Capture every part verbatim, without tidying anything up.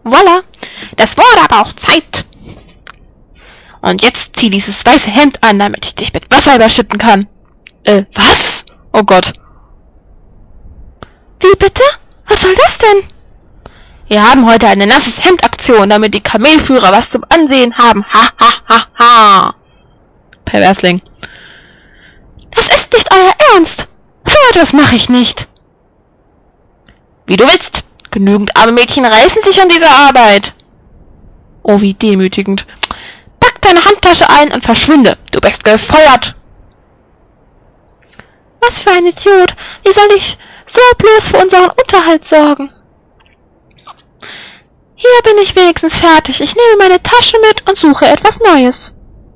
Voila! Das wurde aber auch Zeit! Und jetzt zieh dieses weiße Hemd an, damit ich dich mit Wasser überschütten kann. Äh, was? Oh Gott. Wie bitte? Was soll das denn? Wir haben heute eine nasses Hemd-Aktion, damit die Kamelführer was zum Ansehen haben. Ha, ha, ha, ha. Perversling. Das ist nicht euer Ernst. So etwas mache ich nicht. Wie du willst. Genügend arme Mädchen reißen sich an diese Arbeit. Oh, wie demütigend. Pack deine Handtasche ein und verschwinde. Du bist gefeuert. Was für ein Idiot. Wie soll ich so bloß für unseren Unterhalt sorgen? Hier bin ich wenigstens fertig. Ich nehme meine Tasche mit und suche etwas Neues.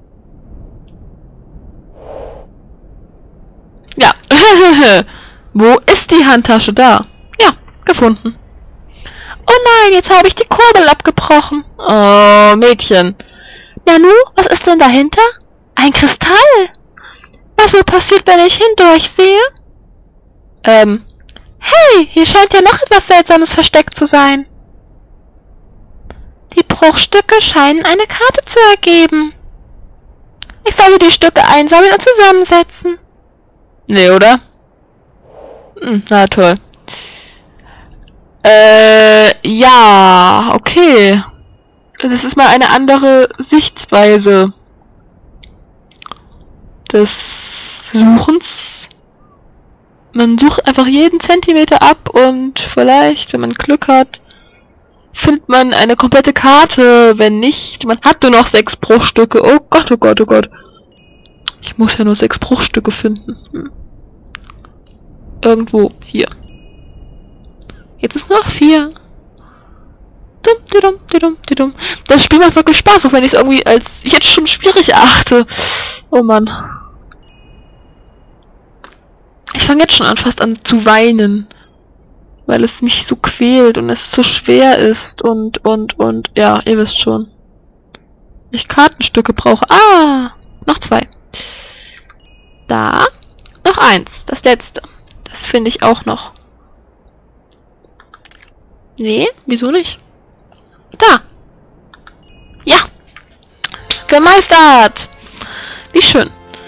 Ja. Wo ist die Handtasche? Da. Ja, gefunden. Oh nein, jetzt habe ich die Kurbel abgebrochen. Oh, Mädchen. Nanu, was ist denn dahinter? Ein Kristall. Was wohl passiert, wenn ich hindurch sehe? Ähm. Hey, hier scheint ja noch etwas Seltsames versteckt zu sein. Die Bruchstücke scheinen eine Karte zu ergeben. Ich soll die Stücke einsammeln und zusammensetzen. Nee, oder? Hm, na toll. Äh, ja, okay. Das ist mal eine andere Sichtweise des Suchens. Man sucht einfach jeden Zentimeter ab und vielleicht, wenn man Glück hat, findet man eine komplette Karte. Wenn nicht, man hat nur noch sechs Bruchstücke. Oh Gott, oh Gott, oh Gott. Ich muss ja nur sechs Bruchstücke finden. Hm. Irgendwo hier. Jetzt ist noch vier. Das Spiel macht wirklich Spaß, auch wenn ich es irgendwie als jetzt schon schwierig erachte. Oh Mann. Ich fange jetzt schon an, fast an zu weinen. Weil es mich so quält und es so schwer ist und, und, und, ja, ihr wisst schon. Ich Kartenstücke brauche. Ah, noch zwei. Da. Noch eins, das letzte. Das finde ich auch noch. Nee, wieso nicht? Da. Ja. Gemeistert. Wie schön.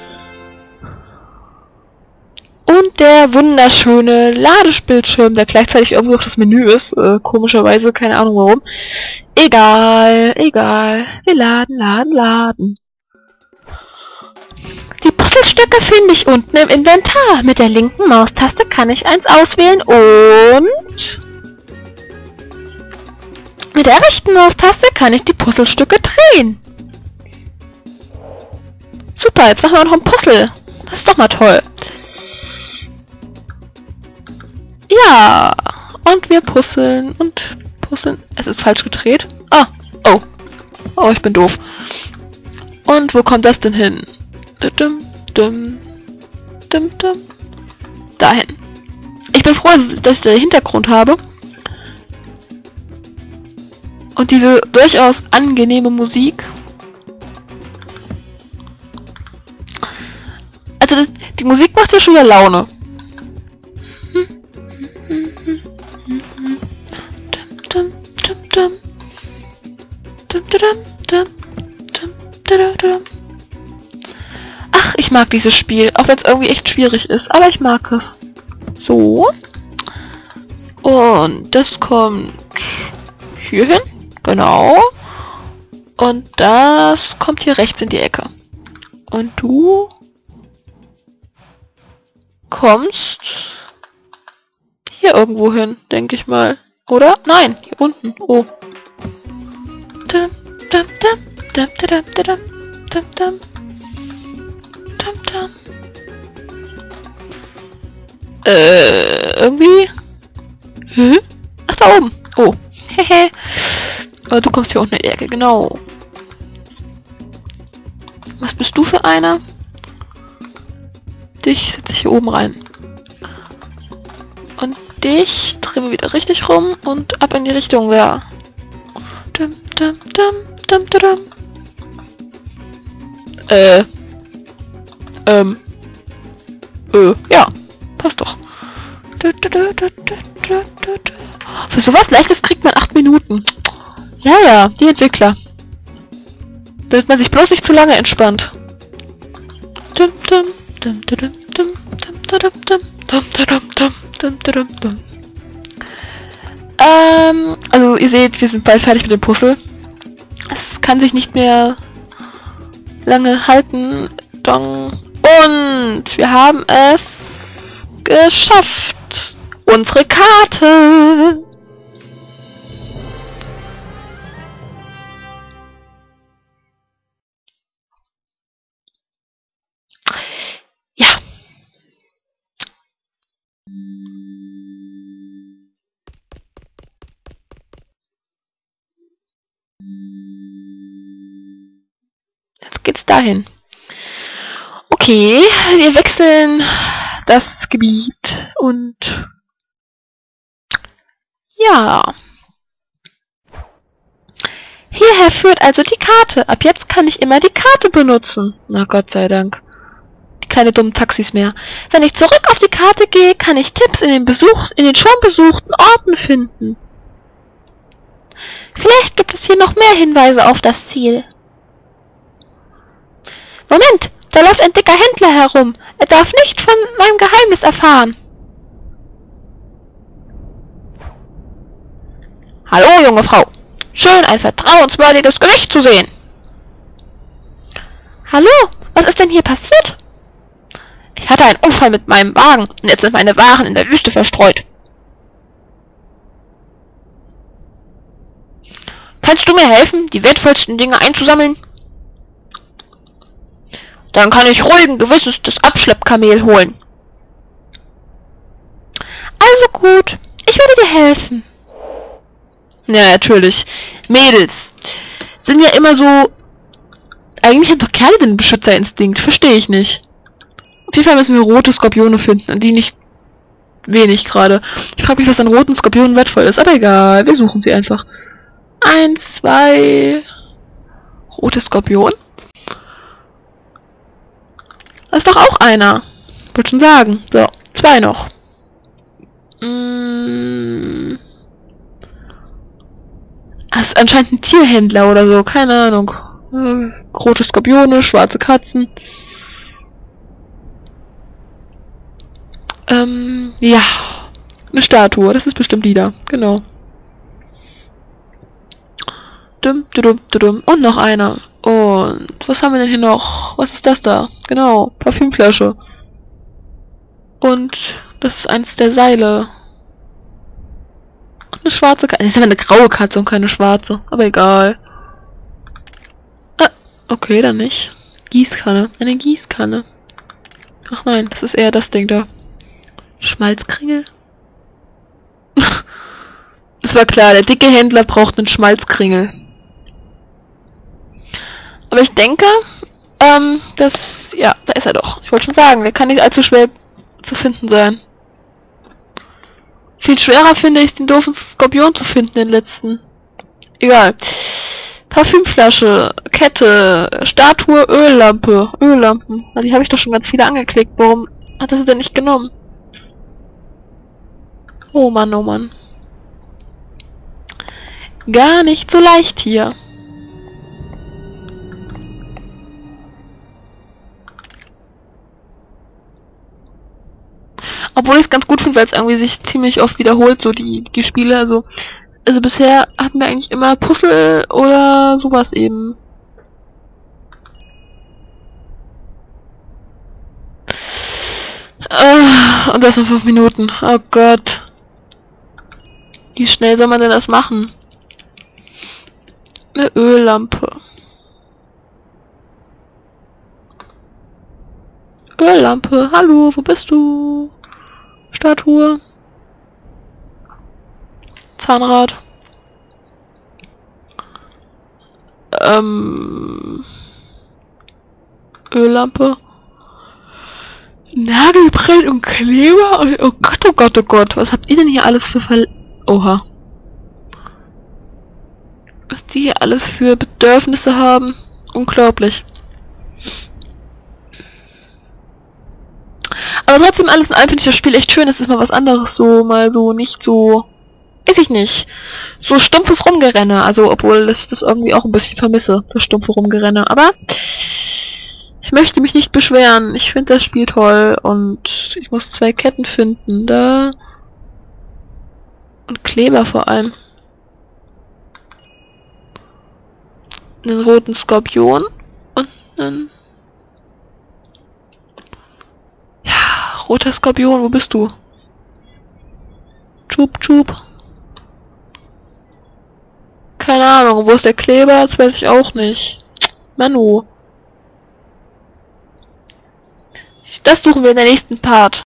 Und der wunderschöne Ladebildschirm, der gleichzeitig irgendwie auch das Menü ist. Äh, komischerweise, keine Ahnung warum. Egal, egal. Wir laden, laden, laden. Die Puzzlestücke finde ich unten im Inventar. Mit der linken Maustaste kann ich eins auswählen und... mit der rechten Maustaste kann ich die Puzzlestücke drehen. Super, jetzt machen wir noch ein Puzzle. Das ist doch mal toll. Ja, und wir puzzeln und puzzeln. Es ist falsch gedreht. Ah, oh. Oh, ich bin doof. Und wo kommt das denn hin? Dum, dum, dum, dum. Dahin. Ich bin froh, dass ich den Hintergrund habe. Und diese durchaus angenehme Musik. Also das, die Musik macht ja schon wieder Laune. Ach, ich mag dieses Spiel, auch wenn es irgendwie echt schwierig ist, aber ich mag es. So. Und das kommt hier hin. Genau. Und das kommt hier rechts in die Ecke. Und du kommst hier irgendwo hin, denke ich mal. Oder? Nein, hier unten. Oh. Dum, dum, dum, dum, dum, dum, dum, dum. Dum, dum. Äh, irgendwie? Hm? Ach, da oben. Oh. Hehe. Aber du kommst hier unten in die Ecke, genau. Was bist du für einer? Dich setze ich hier oben rein. Und dich drehen wir wieder richtig rum und ab in die Richtung, ja. Dum, dum, dum, dum, dum, dum. Äh. Ähm. Äh, ja. Passt doch. Für sowas Leichtes kriegt man acht Minuten. ja, die Entwickler. Damit man sich bloß nicht zu lange entspannt. Dum, dum, dum, dum, dum, dum, dum, dum, dum, dum, dum, dum, dum, dum. Ähm, also ihr seht, wir sind bald fertig mit dem Puzzle. Es kann sich nicht mehr lange halten. Dong. Und wir haben es geschafft. Unsere Karte. Ja. Jetzt geht's dahin. Okay, wir wechseln das Gebiet und ja. Hierher führt also die Karte. Ab jetzt kann ich immer die Karte benutzen. Na Gott sei Dank. Keine dummen Taxis mehr. Wenn ich zurück auf die Karte gehe, kann ich Tipps in den Besuch, in den schon besuchten Orten finden. Vielleicht gibt es hier noch mehr Hinweise auf das Ziel. Moment, da läuft ein dicker Händler herum. Er darf nicht von meinem Geheimnis erfahren. Hallo, junge Frau. Schön, ein vertrauenswürdiges Gesicht zu sehen. Hallo, was ist denn hier passiert? Ich hatte einen Unfall mit meinem Wagen und jetzt sind meine Waren in der Wüste verstreut. Kannst du mir helfen, die wertvollsten Dinge einzusammeln? Dann kann ich ruhigen Gewissens das Abschleppkamel holen. Also gut, ich würde dir helfen. Ja, natürlich. Mädels sind ja immer so... Eigentlich haben doch Kerle den Beschützerinstinkt. Verstehe ich nicht. Auf jeden Fall müssen wir rote Skorpione finden. Und die nicht wenig gerade. Ich frage mich, was an roten Skorpionen wertvoll ist. Aber egal, wir suchen sie einfach. Eins, zwei... Rote Skorpion. Das ist doch auch einer. Wollte schon sagen. So, zwei noch. Mmh... Das ist anscheinend ein Tierhändler oder so, keine Ahnung. Äh, rote Skorpione, schwarze Katzen. Ähm, ja. Eine Statue, das ist bestimmt die da, genau. Dum, dum, dum. Und noch einer. Und was haben wir denn hier noch? Was ist das da? Genau, Parfümflasche. Und das ist eins der Seile. Eine schwarze Katze. Das ist aber eine graue Katze und keine schwarze. Aber egal. Ah, okay, dann nicht. Gießkanne. Eine Gießkanne. Ach nein, das ist eher das Ding da. Schmalzkringel? Es war klar, der dicke Händler braucht einen Schmalzkringel. Aber ich denke, ähm, das... Ja, da ist er doch. Ich wollte schon sagen, der kann nicht allzu schwer zu finden sein. Viel schwerer finde ich, den doofen Skorpion zu finden, den letzten. Egal. Parfümflasche, Kette, Statue, Öllampe. Öllampen. Na, die habe ich doch schon ganz viele angeklickt. Warum hat er sie denn nicht genommen? Oh Mann, oh Mann. Gar nicht so leicht hier. Obwohl ich es ganz gut finde, weil es irgendwie sich ziemlich oft wiederholt, so die, die Spiele. Also, also bisher hatten wir eigentlich immer Puzzle oder sowas eben. Äh, und das in fünf Minuten. Oh Gott. Wie schnell soll man denn das machen? Eine Öllampe. Öllampe, hallo, wo bist du? Statue. Zahnrad. Ähm. Öllampe. Nagelbrett und Kleber. Oh Gott, oh Gott, oh Gott. Was habt ihr denn hier alles für Ver... Oha. Was die hier alles für Bedürfnisse haben. Unglaublich. Aber trotzdem alles in allem finde ich das Spiel echt schön. Es ist mal was anderes, so mal so nicht so weiß ich nicht, so stumpfes Rumgerenne, also obwohl ich das irgendwie auch ein bisschen vermisse, das stumpfe Rumgerenne, aber ich möchte mich nicht beschweren, ich finde das Spiel toll und ich muss zwei Ketten finden, da und Kleber vor allem. Einen roten Skorpion und einen... Ja, roter Skorpion, wo bist du? Tschub, tschub. Keine Ahnung, wo ist der Kleber? Das weiß ich auch nicht. Manu. Das suchen wir in der nächsten Part.